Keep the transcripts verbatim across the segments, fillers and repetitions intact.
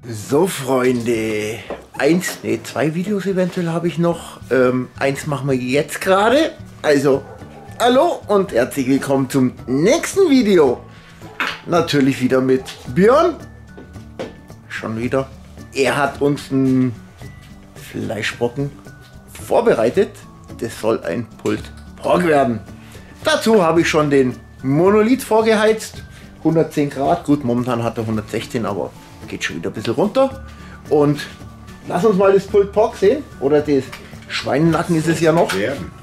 So Freunde, eins, nee, zwei Videos eventuell habe ich noch. Ähm, eins machen wir jetzt gerade. Also, hallo und herzlich willkommen zum nächsten Video. Natürlich wieder mit Björn. Schon wieder. Er hat uns einen Fleischbrocken vorbereitet. Das soll ein Pulled Pork werden. Dazu habe ich schon den Monolith vorgeheizt. hundertzehn Grad. Gut, momentan hat er hundertsechzehn, aber geht schon wieder ein bisschen runter. Und lass uns mal das Pulled Pork sehen. Oder das Schweinenacken ist es ja noch.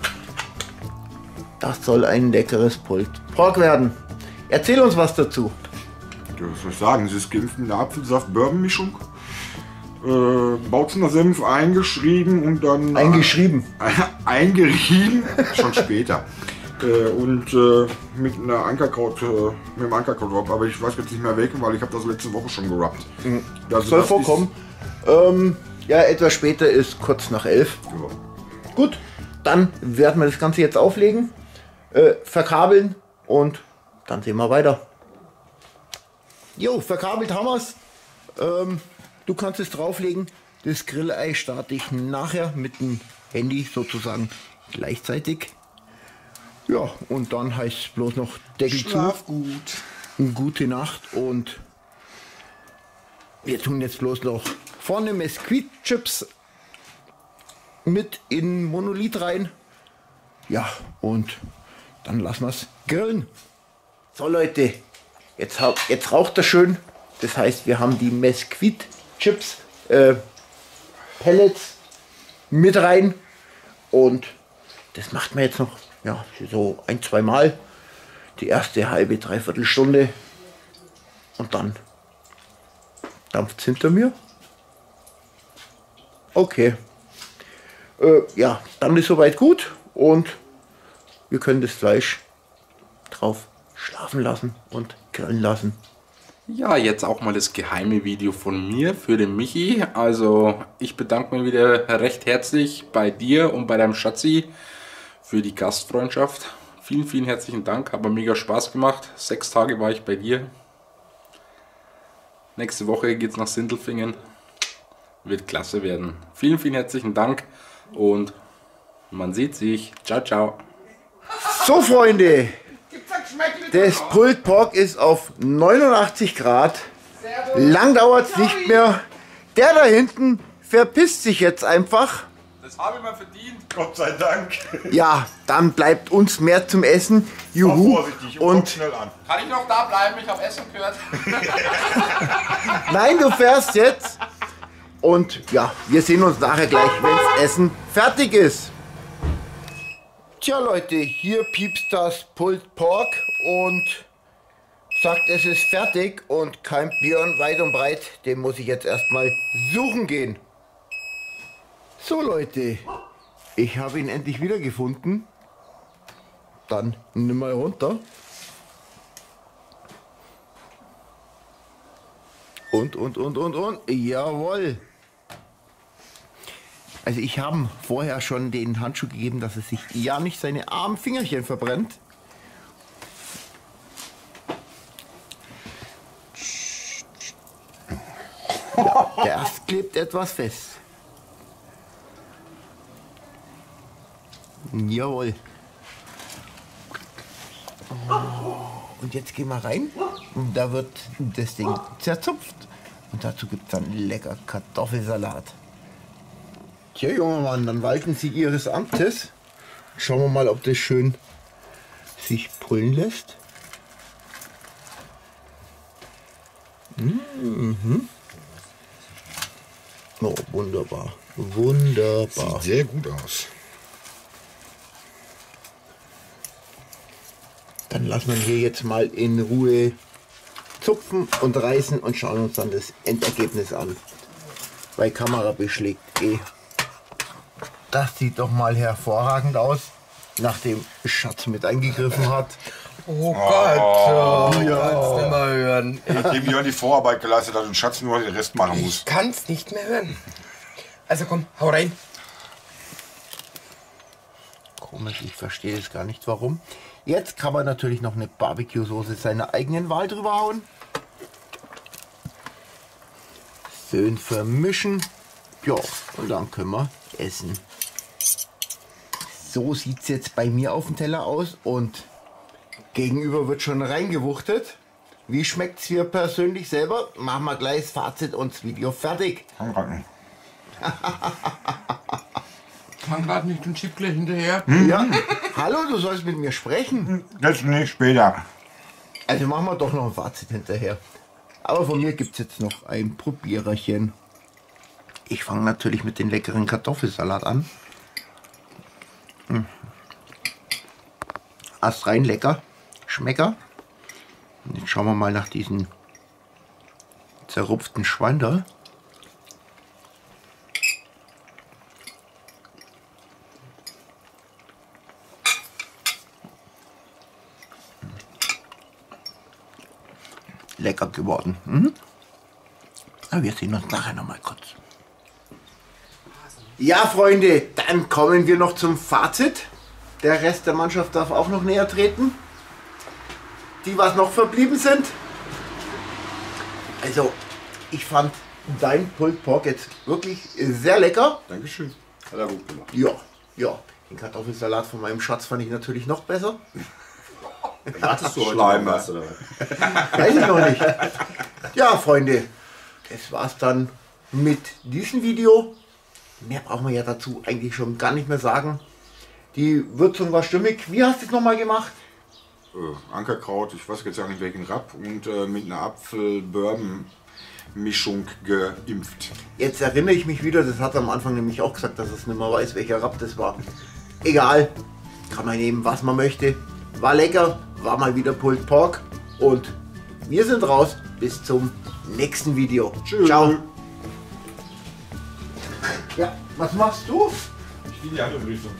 Das soll ein leckeres Pulled Pork werden. Erzähl uns was dazu. Ja, was soll ich sagen? Es ist geimpft mit einer Apfelsaft-Bourbon-Mischung. Äh, Bautzener Senf eingeschrieben und dann... Eingeschrieben? Äh, eingerieben, schon später. Äh, und äh, mit einer Ankerkraut, äh, mit dem Ankerkraut, aber ich weiß jetzt nicht mehr welchen, weil ich habe das letzte Woche schon gerappt. Mhm. Das soll das vorkommen. Ähm, ja, etwas später ist kurz nach elf. Ja. Gut, dann werden wir das Ganze jetzt auflegen, äh, verkabeln und dann sehen wir weiter. Jo, verkabelt haben wir es. Ähm, du kannst es drauflegen. Das Grillei starte ich nachher mit dem Handy sozusagen gleichzeitig. Ja, und dann heißt es bloß noch Deckel Schlaf zu. gut. Eine gute Nacht und wir tun jetzt bloß noch vorne Mesquite-Chips mit in Monolith rein. Ja, und dann lassen wir es grillen. So Leute, jetzt, jetzt raucht er schön. Das heißt, wir haben die Mesquite-Chips, äh, Pellets mit rein und das macht man jetzt noch. Ja, so ein, zwei Mal. Die erste halbe, dreiviertel Stunde. Und dann dampft es hinter mir. Okay. Äh, ja, dann ist soweit gut. Und wir können das Fleisch drauf schlafen lassen und grillen lassen. Ja, jetzt auch mal das geheime Video von mir für den Michi. Also ich bedanke mich wieder recht herzlich bei dir und bei deinem Schatzi für die Gastfreundschaft. Vielen, vielen herzlichen Dank. Hat mir mega Spaß gemacht. Sechs Tage war ich bei dir. Nächste Woche geht es nach Sindelfingen. Wird klasse werden. Vielen, vielen herzlichen Dank und man sieht sich. Ciao, ciao. So Freunde, das Pulled Pork ist auf neunundachtzig Grad. Lang dauert es nicht mehr. Der da hinten verpisst sich jetzt einfach. Das habe ich mal verdient. Gott sei Dank. Ja, dann bleibt uns mehr zum Essen. Juhu. Vorsichtig und, und schnell an. Kann ich noch da bleiben? Ich habe Essen gehört. Nein, du fährst jetzt. Und ja, wir sehen uns nachher gleich, wenn das Essen fertig ist. Tja Leute, hier piepst das Pulled Pork und sagt, es ist fertig und kein Björn weit und breit. Den muss ich jetzt erstmal suchen gehen. So Leute, ich habe ihn endlich wieder gefunden. Dann nimm mal runter. Und, und, und, und, und. Jawohl. Also ich habe vorher schon den Handschuh gegeben, dass er sich ja nicht seine armen Fingerchen verbrennt. Ja, das klebt etwas fest. Jawohl. Oh, und jetzt gehen wir rein. Und da wird das Ding zerzupft. Und dazu gibt es dann lecker Kartoffelsalat. Tja, junger Mann, dann walten Sie Ihres Amtes. Schauen wir mal, ob das schön sich pullen lässt. Mhm. Oh, wunderbar. Wunderbar. Sieht sehr gut aus. Dann lassen wir hier jetzt mal in Ruhe zupfen und reißen und schauen uns dann das Endergebnis an. Weil Kamera beschlägt eh. Das sieht doch mal hervorragend aus, nachdem Schatz mit eingegriffen hat. Oh Gott, oh, oh, ich ja. kann's nicht mehr hören. Nachdem Björn die Vorarbeit geleistet hat und Schatz nur den Rest machen muss. Ich kann's nicht mehr hören. Also komm, hau rein. Komisch, ich verstehe es gar nicht, warum. Jetzt kann man natürlich noch eine Barbecue-Soße seiner eigenen Wahl drüber hauen. Schön vermischen. Ja, und dann können wir essen. So sieht es jetzt bei mir auf dem Teller aus und gegenüber wird schon reingewuchtet. Wie schmeckt es hier persönlich selber? Machen wir gleich das Fazit und das Video fertig. Anraten. Kann gerade nicht und schieb gleich hinterher. Ja, hallo, du sollst mit mir sprechen. Jetzt nicht später. Also machen wir doch noch ein Fazit hinterher. Aber von mir gibt es jetzt noch ein Probiererchen. Ich fange natürlich mit dem leckeren Kartoffelsalat an. Hm. Astrein lecker. Schmecker. Und jetzt schauen wir mal nach diesen zerrupften Schwein. Lecker geworden. Mhm. Aber wir sehen uns nachher noch mal kurz. Ja, Freunde, dann kommen wir noch zum Fazit. Der Rest der Mannschaft darf auch noch näher treten. Die, was noch verblieben sind. Also, ich fand dein Pulled Pork jetzt wirklich sehr lecker. Dankeschön. Hat er gut gemacht. Ja, ja. Den Kartoffelsalat von meinem Schatz fand ich natürlich noch besser. Hattest du heute Schleimer. was, oder? Weiß ich noch nicht. Ja, Freunde, das war's dann mit diesem Video. Mehr brauchen wir ja dazu eigentlich schon gar nicht mehr sagen. Die Würzung war stimmig. Wie hast du es nochmal gemacht? Äh, Ankerkraut, ich weiß jetzt auch nicht welchen Rapp, und äh, mit einer Apfel-Bourbon-Mischung geimpft. Jetzt erinnere ich mich wieder, das hat er am Anfang nämlich auch gesagt, dass es nicht mehr weiß, welcher Rapp das war. Egal, kann man nehmen, was man möchte. War lecker, war mal wieder Pulled Pork und wir sind raus. Bis zum nächsten Video. Tschüss. Ciao. Ja, was machst du? Ich gehe in die andere Richtung.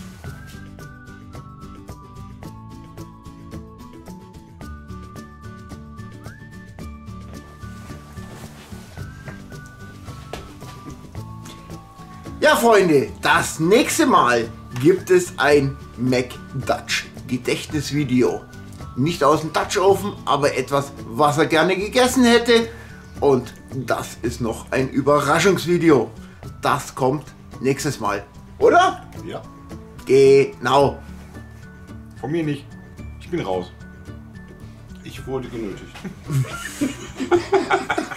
Ja, Freunde, das nächste Mal gibt es ein McDutch Gedächtnisvideo. Nicht aus dem Dutch Oven, aber etwas, was er gerne gegessen hätte. Und das ist noch ein Überraschungsvideo. Das kommt nächstes Mal, oder? Ja, Genau. von mir nicht. Ich bin raus. Ich wurde genötigt.